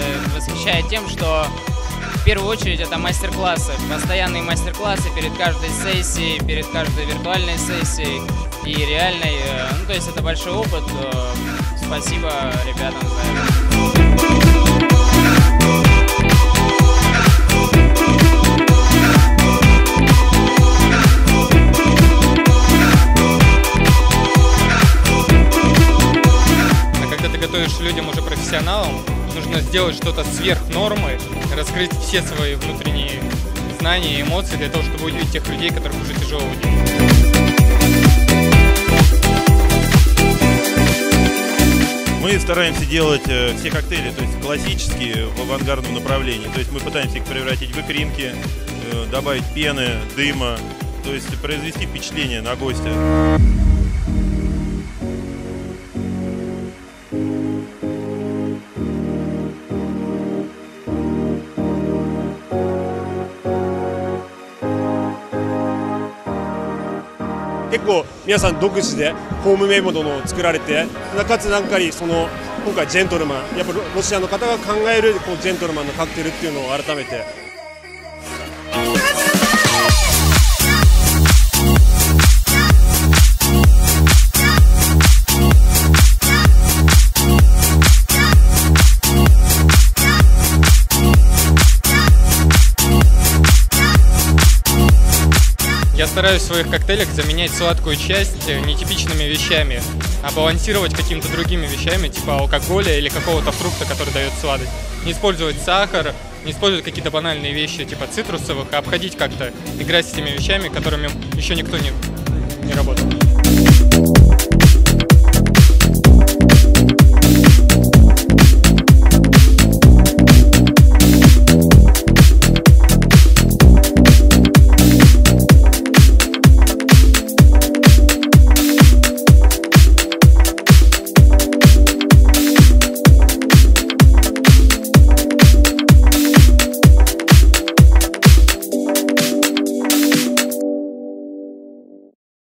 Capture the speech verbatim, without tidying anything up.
восхищает тем, что в первую очередь это мастер-классы, постоянные мастер-классы перед каждой сессией, перед каждой виртуальной сессией и реальной. Ну, то есть это большой опыт. Спасибо ребятам за это. Готовишь людям уже профессионалам, нужно сделать что-то сверх нормы, раскрыть все свои внутренние знания и эмоции для того, чтобы удивить тех людей, которых уже тяжело удивить. Мы стараемся делать все коктейли, то есть классические, в авангардном направлении. То есть мы пытаемся их превратить в икринки, добавить пены, дыма, то есть произвести впечатление на гостя. 結構皆さん独自でホームメイドのを作られて、かつなんかにその今回ジェントルマン、やっぱロシアの方が考えるこうジェントルマンのカクテルっていうのを改めて。 Я стараюсь в своих коктейлях заменять сладкую часть нетипичными вещами, а балансировать какими-то другими вещами, типа алкоголя или какого-то фрукта, который дает сладость. Не использовать сахар, не использовать какие-то банальные вещи, типа цитрусовых, а обходить как-то, играть с теми вещами, которыми еще никто не, не работал.